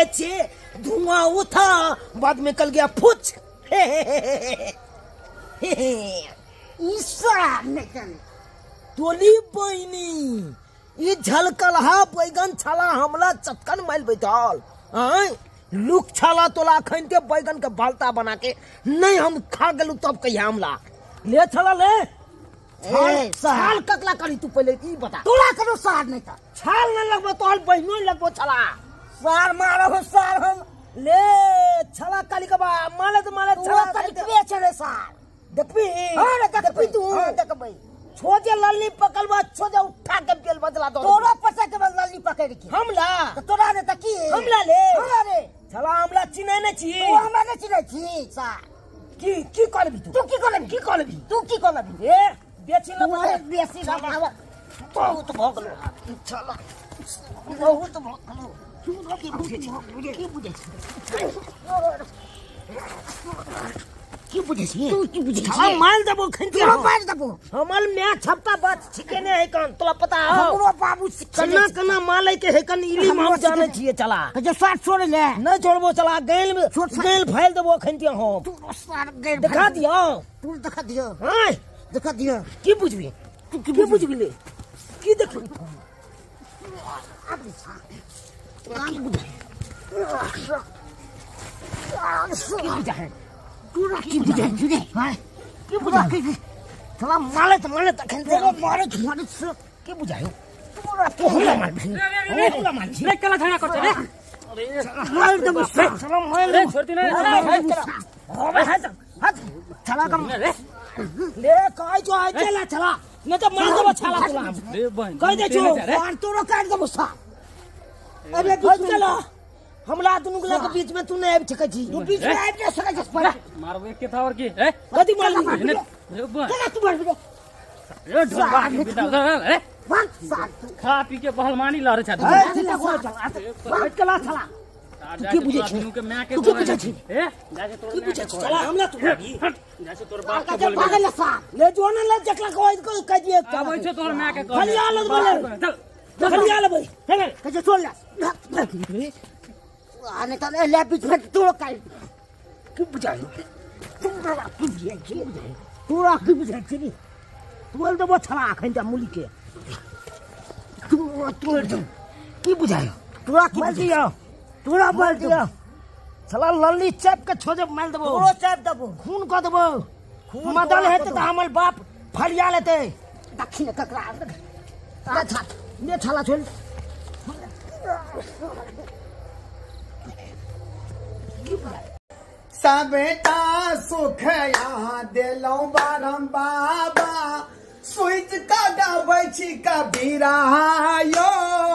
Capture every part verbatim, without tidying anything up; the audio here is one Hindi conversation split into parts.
छे धुआं उठा बाद में कल गया फुच। तोली बहनी ये झलकलहा बैगन छाला हमला चटकन माइल बैठल आय लुक छाला तोला खन के बैगन के बालता बना के नहीं हम खा गेलू तब कहिया हमला ले छाला ले ए छाल ककला करी तू पहले ई बता तोला करो सार नहीं था छाल न लगबो तोल बहनो लगबो छाला सार मारो सार हम ले छाला काली के बा माले तो माले छाला काली के बेचे रे सार देखबी हां देखबी तू देखबी छोजे लल्ली पकलवा छोजे उठा के बेल बदला दो तोरा पचा के लल्ली पकड़ के हमला तो तोरा रे त की हमला ले हमरा रे छला हमला चिनै नै छी तू हमरा नै चिनै छी सा की की करबी तू तू की करबी की करबी तू की करबी ए बेची ल बेसी लगावा तो तो भगलो छला बहुत भगलो तू की बुझे की बुझे की बुझे छी तू की बुझे हम माल दबो खंती हम मार दबो हमल मैं छपता बात छिके ने है कन तोला पता है हमरो बाबू कन्ना कन्ना माल के है कन इली हम जाने छिए चला जे साथ छोड़ ले नहीं छोड़बो चला गैल में गैल फैल दबो खंती हम तू सार गैल दिखा दियो तू दिखा दियो हां दिखा दियो की बुझबी तू की बुझबी ले की देखबी अब सा की बुझे की बुझे है पूरा की बुझे जुदे हां की बुझे चला माले तो माले त खंते मारे मारे की बुझायो पूरा तो होला मार होला मार ले कला थाना करते रे अरे मार दे बस चला मार ले छोड़ती नहीं अबे हाथ हाथ चला कर ले ले काय जो आय चला चला नहीं तो मार दे छाला तुला ले बहन कह दे जो मार तोरो काट दे बस अबे चला हमला दुनु गला के बीच में तू नहीं आब सकै छी तू बीच में आब के सकै छ पर मारबे के था और की ए कथि मार रे चला तू मार ए ढोलबा के बिता रे खा पी के बहलमानी लरे छ बैठ के ला चला तू की बुझे छी के मैं के तू की बुझे छी ए जाके तोर की बुझे चला हमला तू जाके तोर बाप के बोल पागल सा ले जो न ले जकला को कह दिए आबै छ तोर मैं के खलिया लग बोले चल खलिया ले भाई चल कहे छोड़ ले आने तो ले बीच में तोड़ काई की बुझाई पूरा की बुझाई की बुझाई पूरा की बुझाई छी तू बोल दो छला खंजा मुली के तू तू की बुझाई पूरा की बोल दियो पूरा बोल दियो छला लल्ली चैप के छोजे मार देबो पूरा चैप देबो खून क देबो मदल हेते त हमर बाप फरिया लेते दक्षिण ककरा अच्छा ले छला छोड़ सबटा सुखया देलौ बारम बाबा स्विच का गाबै छी कबीरा यो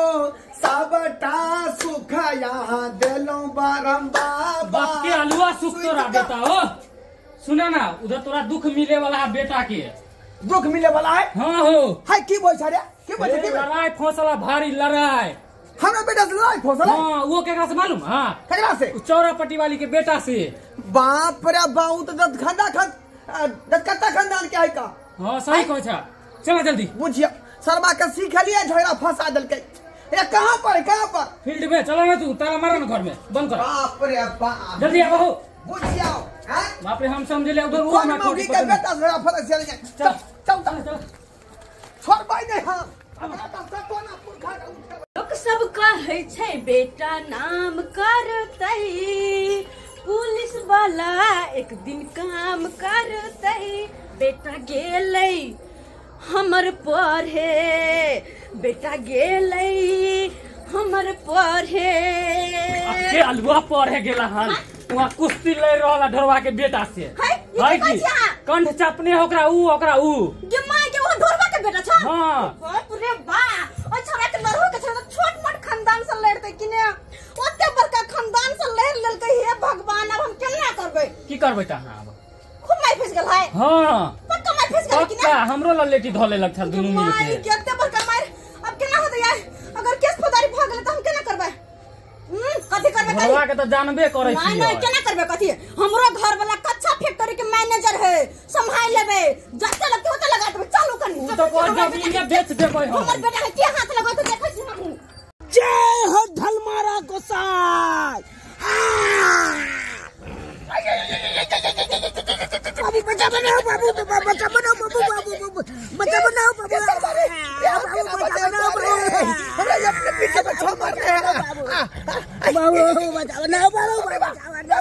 सबटा सुखया देलौ बारम बाबा बाप के अलुआ सुख तोरा बेटा हो सुना ना उधर तोरा दुख मिले वाला है बेटा के दुख मिले वाला है हां हो हाय की बोल छरे की बोल छरे लड़ाई फौसला भारी लड़ाई हमरा बेटा से लड़ाई फौसला हां वो केकरा से मालूम हां केकरा से चौरापट्टी वाली के बेटा से बाप रे बाऊ तो दत खंडा खत दत कत्ता खानदान के है का हां सही कहै छ चला जल्दी बुझिया सरबा के सीख लिया झगड़ा फंसा देलके ए कहां पर कहां पर फील्ड में चला ना तू तारा मारा ना घर में बंद कर बाप रे बाप जल्दी आ हो बुझिया हैं बाप रे हम समझ ले उधर वो कौन ना मौगी के बेटा झगड़ा फंसा चल जाए चल चल चल छोड़ भाई नहीं हां हमरा तो कोना पुरखा लोक सब कहै छै बेटा नाम करतै पुलिस वाला एक दिन काम करतै बेटा गेलै हमर पढ़े बेटा गेलै हमर पढ़े के अलुआ पढ़े गेला हन वहां कुश्ती ले रहला ढोरवा के बेटा से है की कंठ चपने ओकरा ऊ ओकरा ऊ के मां के वो ढोरवा के बेटा छ हां बाप रे बा ओ छोरा के लड़हो के छोरा छोट मोट खानदान से लड़ते कि ने ओते बड़का खानदान से लड़ लेलकै हे भगवान अब हम केना करबै की करबै त हां खूब मार फंस गेल है हां पक्का मार फंस गेल कि ने पक्का हमरो ललेटी धले लग छल दुनु मिल के केते बड़का मार अब केना होतै यार अगर केस फौजदारी भ गेल त हम केना करबै हम कथि करबै भगवा के त जानबे करै छी नहीं नहीं केना करबै कथि हमरो घर वाला कच्चा फैक्ट्री के मैनेजर है संभाल लेबै जत्ते लगते होते लगा देबै चालू कनी तो को जमीन बेच देबै हम हमर बेटा के हाथ लगा तो देखै छी हम जय हो ढलमारा गोसाई अरे अपने पीछे में छो मारते हैं बाबू बचाओ ना बाबू बचाओ ना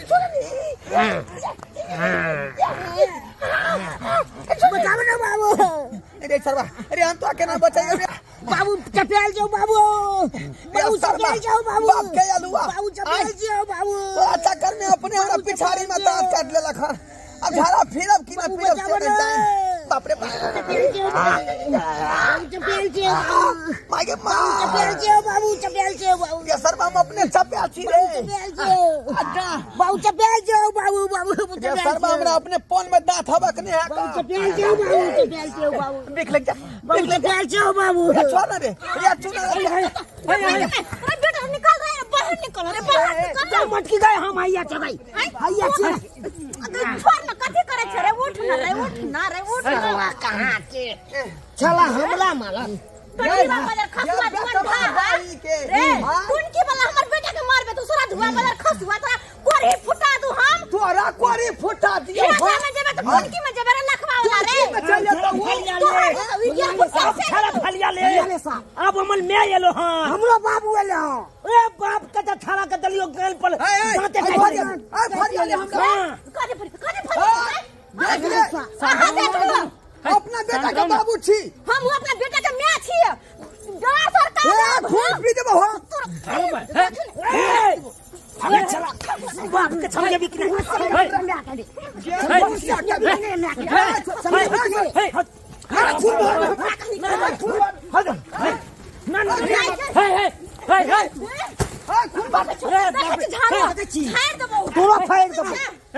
बचाओ ना बाबू। अरे सरवा अरे हम तो आके ना बचाएंगे बाबू चपेल जाओ बाबू बाबू चपेल जाओ बाबू बाप के अलुआ बाबू चपेल जाओ बाबू। तो अच्छा कर में अपने हमरा पिछाड़ी में दांत काट ले लखन अब झाड़ा फिरब कि ना फिरब से नहीं जाए बाप रे बाप चपेल जाओ मागे मां चपेल जाओ बाबू चपेल जाओ बाबू ये सरवा हम अपने चपे छी रे चपेल जाओ बाबू चपेल जाओ बाबू बाबू ये सरवा हमरा अपने पोन में दांत हबक नहीं है का चपेल जाओ बाबू चपेल जाओ बाबू देख ले जा बाबू चपेल जाओ बाबू। छोड़ ना रे या चुना अरे बेटा निकल रहा है बाहर निकल रे बाहर निकल मटकी गए हम आइया चगाई आइया चगाई छोड़ ना कथी करे छे रे उठ ना रे उठ ना रे उठ ना कहां के चला हमला मालन धुआ बदर खसुआ धुआ ढा रे कौन की वाला हमर बेटा के मारबे दूसरा धुआ बदर खसुआ तोरा कोरी फुटा दू हम तोरा कोरी फुटा दियो हो में जेबे तो कौन की में जेबे रे लखवा वाला रे चल जा तो विज्ञान फुटा से छला फलिया ले अब हमन में एलो हां हमरो बाबू एलो ए बाप के त छला के दलियो गेल पर दांते ए फलिया ले हम काजे फड़ काजे फड़ देख ले अपना बेटा का बाबू छी हम अपना बेटा के मां छी डर सरकार ए खून पी देबो हो अरे चला बाप के छले बिक नहीं तोरा फाड़ देबो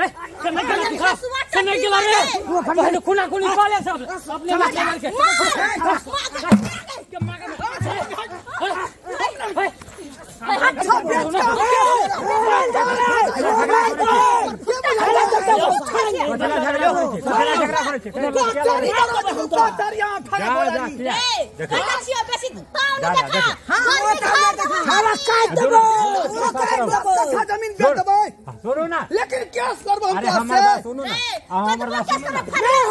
कने गेला रे पहले खुना खुनी कॉले सब अपने मार के जमीन बेच देबो सुनो ना लेकिन केस करबो हम अरे हमार बात सुनो ना हमार बात सुनो ना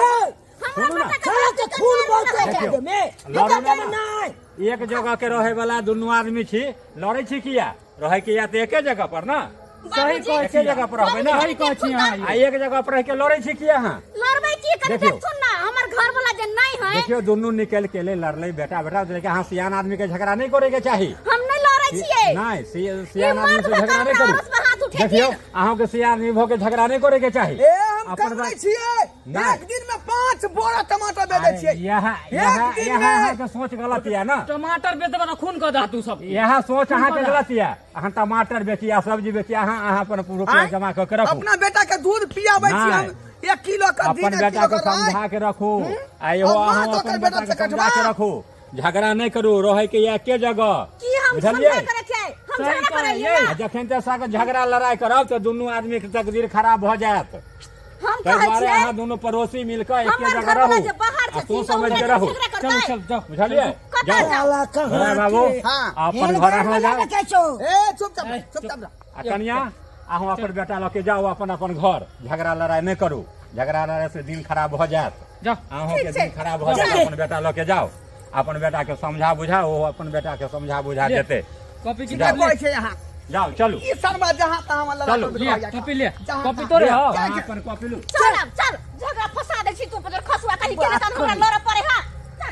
सुनो ना खून बहुते दे में लड़े नहीं एक जगह के रहे वाला दुनू आदमी छी लड़े छी किया रहे के या तो एके जगह पर ना सही कह एके जगह पर रहबे ना सही कह छी हां आ एक जगह पर रह के लड़े छी किया हां लड़बै की करते सुन ना हमर घर वाला जे नहीं है देखियो दुनू निकल के ले लड़ले बेटा बेटा लेकिन हां सियान आदमी के झगड़ा नहीं करे के चाहिए हम नहीं लड़ै छियै नहीं सियान आदमी से झगड़ा नहीं करू देखियो अहाँ के सियान आदमी भ के झगड़ा नहीं करे के चाहिए ए हम करबै छियै एक दिन में पांच बोरा टमाटर बेच दै छियै यहां यहां यहां के सोच गलत है ना टमाटर बेचबा त खून क दा तू सब यहां सोच अहाँ के गलत है अहाँ टमाटर बेचिया सब्जी बेचिया अहाँ अहाँ अपन रुपया जमा क के रखू अपना बेटा के दूध पियाबै छी हम एक किलो का दिन अपन बेटा के समझा के रखू आ एहो अहाँ अपन बेटा के समझा के रखू झगड़ा नहीं करू रहे के या के जगह की हम समझा करे छै हम झगड़ा करैयै जखन ते साथ झगड़ा लड़ाई करब त दुनू आदमी के तकदीर खराब भ जायत हम ताहि कहै दुआरे छियै अहाँ दुनू पड़ोसी मिलकर एके हमर जगह घर रहू वाला जे बाहर आ छै तू समझ के रहू चल चल जाओ बुझलिए कतऽ जाओ जाओ बड़ा बाबू अपन घर अहाँ जाओ ए चुपचाप चुपचाप आ कन्या अहाँ अपन बेटा लऽ के जाओ अपन अपन घर झगड़ा लड़ाई नहीं करू झगड़ा लड़ाई से दिन खराब हो जात जाओ अहों के दिन खराब हो जात अपन बेटा लऽ के जाओ अपन बेटा के समझा बुझा ओ अपन बेटा के समझा बुझा देते कॉपी की जाओ कोई छै यहां जाओ चलो ई शर्मा जहां तहां वाला चलो ले कॉपी ले कॉपी तो रे हाँ, अपन कॉपी लो चल अब चल झगड़ा फंसा दे छी तू पर खसुआ कहि के तन हमरा लड़ पड़े हां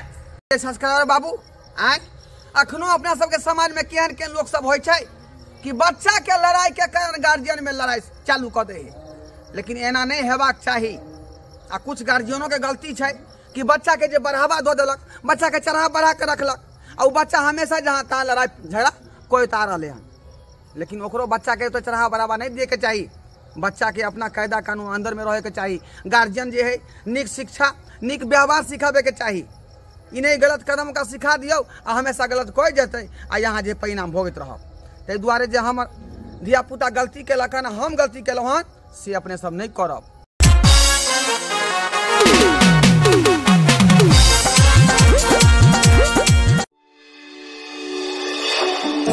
चल संस्कार बाबू आय अखनो अपना सबके समाज में केहन केहन लोग सब होइ छै कि बच्चा के लड़ाई के कारण गार्जियन में लड़ाई चालू कर दे लेकिन एना नहीं हेबाक चाहिए आ कुछ गार्जियनों के गलती छै कि बच्चा के जे बढ़ावा दो देलक बच्चा के चढ़ा बढ़ा के रखलक आ बच्चा हमेशा जहाँ तहाँ लड़ाई झगड़ा कोई उतार रहे हैं लेकिन ओकरो बच्चा के तो चढ़ा बढ़ावा नहीं दिए के चाहिए बच्चा के अपना कायदा कानून अंदर में रहे के चाहिए गार्जियन जे है निक शिक्षा निक व्यवहार सिखावे के चाहिए इ नहीं गलत कदम का सिखा दियो आ हमेशा गलत कोई जेते आ यहाँ जे परिणाम भोगत रह ताहि दुआरे जे हमर धिया पुता गलती केलक हन हम गलती केलहुँ हन से अपने सब नहीं करब।